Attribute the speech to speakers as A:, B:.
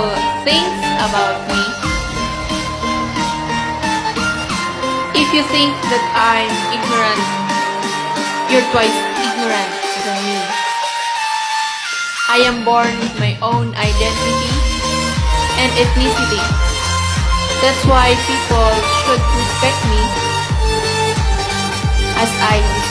A: people think about me. If you think that I'm ignorant, you're twice ignorant than me. I am born with my own identity and ethnicity. That's why people should respect me as I